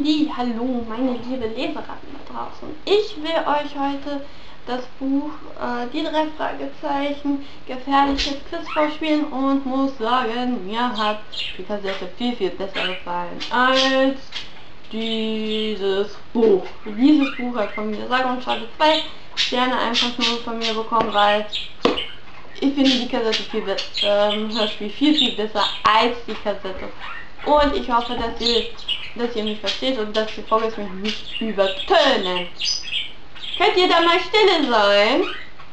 Hallo meine liebe Leseratten da draußen. Ich will euch heute das Buch Die drei Fragezeichen Gefährliches Quiz vorspielen und muss sagen, mir hat die Kassette viel besser gefallen als dieses Buch. Dieses Buch hat von mir sage und schreibe 2 Sterne einfach nur von mir bekommen, weil ich finde die Kassette Hörspiel viel besser als die Kassette. Und ich hoffe, dass ihr mich versteht und dass die Folge mich nicht übertönen. Könnt ihr da mal stille sein?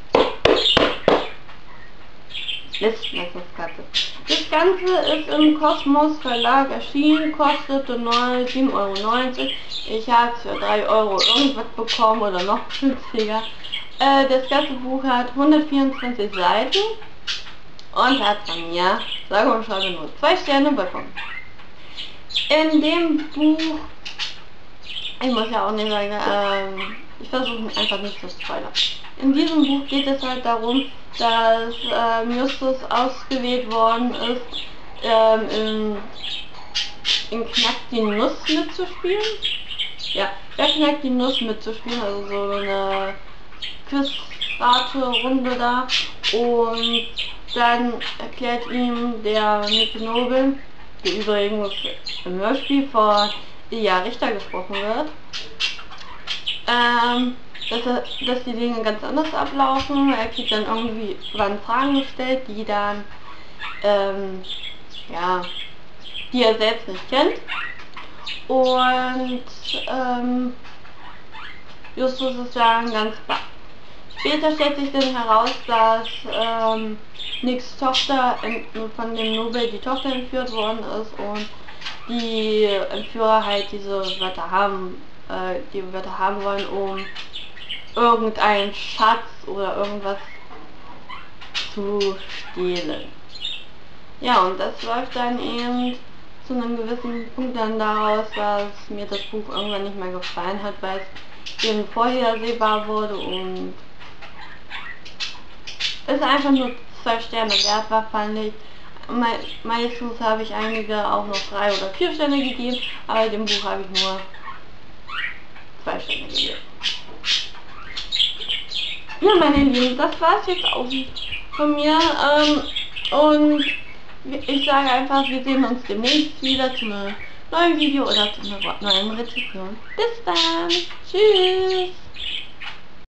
Das Ganze ist im Kosmos Verlag erschienen, kostete 7,90 €. Ich habe es für 3 € irgendwas bekommen oder noch günstiger. Das ganze Buch hat 124 Seiten und hat von mir sage und schreibe nur 2 Sterne bekommen. In dem Buch, ich muss ja auch nicht sagen, ich versuche einfach nicht zu spoilern. In diesem Buch geht es halt darum, dass Justus ausgewählt worden ist, in Knack die Nuss mitzuspielen. Ja, wer knackt die Nuss mitzuspielen, also so eine Quizrate-Runde da. Und dann erklärt ihm der Nobel, der übrigens im Hörspiel von Ilja Richter gesprochen wird, dass die Dinge ganz anders ablaufen. Er kriegt dann irgendwie Fragen gestellt, die dann, ja, die er selbst nicht kennt. Und Justus ist dann ganz baff. Später stellt sich dann heraus, dass Nicks Tochter von dem Nobel die Tochter entführt worden ist und die Entführer halt diese Wörter haben wollen, um irgendeinen Schatz oder irgendwas zu stehlen. Ja, und das läuft dann eben zu einem gewissen Punkt dann daraus, dass mir das Buch irgendwann nicht mehr gefallen hat, weil es eben vorhersehbar wurde und es einfach nur 2 Sterne wert war, fand ich. Meistens habe ich einige auch noch 3 oder 4 Sterne gegeben, aber dem Buch habe ich nur 2 Sterne gegeben. Ja, meine Lieben, das war es jetzt auch von mir. Und ich sage einfach, wir sehen uns demnächst wieder zu einem neuen Video oder zu einer neuen Rezension. Bis dann. Tschüss.